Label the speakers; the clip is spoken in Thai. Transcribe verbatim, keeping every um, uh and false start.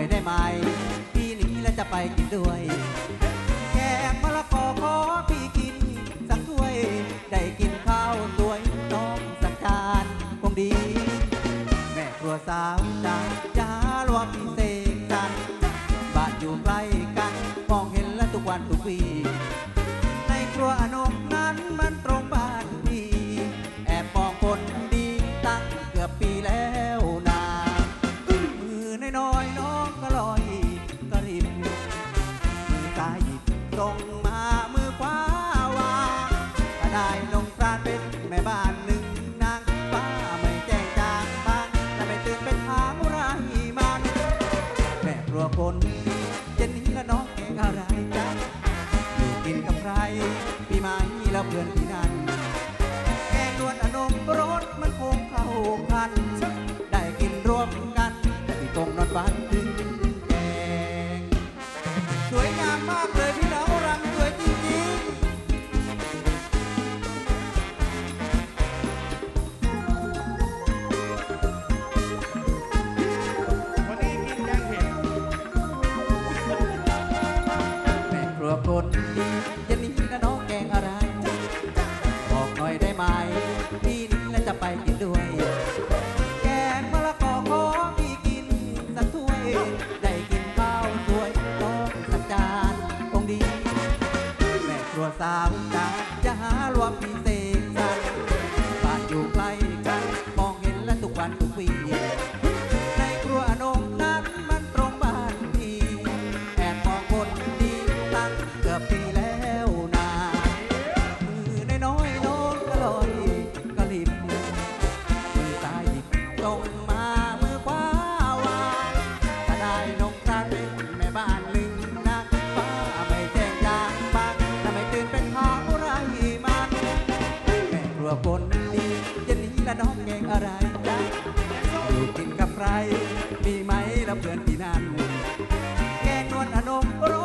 Speaker 1: อยได้ไหมพี่นี้แล้วจะไปกินด้วยแกงมะละกอขอพี่กินสักถ้วยได้กินข้าวสวยน้องสักจานคงดีแม่ครัวสาวจ้าจะหารวมพิเศษกันบ้านอยู่ใกล้กันมองเห็นแล้วทุกวันทุกวีในครัวอนงนั้นมันตรงบ้านพี่แอบมองคนดีตั้งเกือบปีแล้วนามือน้อยๆน้องก็ลอยกระริบมือซ้ายหยิบตรงมามือขวาวางก็ได้ลงปราณเป็นแม่บ้านหนึ่งนางฟ้าไม่แจ้งจางบางและไม่ตื่นเป็นหามุราหีมันแม่ครัวคนดีเย็นนี้ละน้องแกงอะไรจ๊ะอยู่กินกับใครพี่ไม้แล้วเพื่อนพี่นั่นแกงนวลอนงรสมันคงเข้ากันได้กินรวมกันแต่พี่คงนอนฝันถึงแกงสวยงามมากเลยพี่น้องรำสวยจริงๆ
Speaker 2: วันนี้กินแกงเห็ด
Speaker 1: แม่ครัวคนดีเย็นนี้ละน้องแกงอะไรบอกหน่อยได้ไหมพี่นี้แล้วจะไปกินด้วยแกงมะละกอขอพี่กินสักถ้วยได้กินข้าวสวยน้องสักจานคงดีแม่ครัวสาวจ้าจะหารวมพิเศษกันบ้านอยู่ใกล้กันมองเห็นแล้วทุกวันทุกวีในครัวอนงนั้นมันตรงบ้านพี่แอบมองคนดีตั้งเกือบปีแล้วนามือน้อยๆน้องก็ลอยก็รีบมือซ้ายหยิบตรงมามือขวาวางก็ได้ลงปราณเป็นแม่บ้านหนึ่งนางฟ้าไม่แจ้งจางบางถ้าไม่ตื่นเป็นหามุราหีมันแม่ครัวคนดีเย็นนี้ละน้องแกงอะไรจ๊ะอยู่กินกับใครมีไหมแล้วเพื่อนที่นั่นแกงนวลอนงร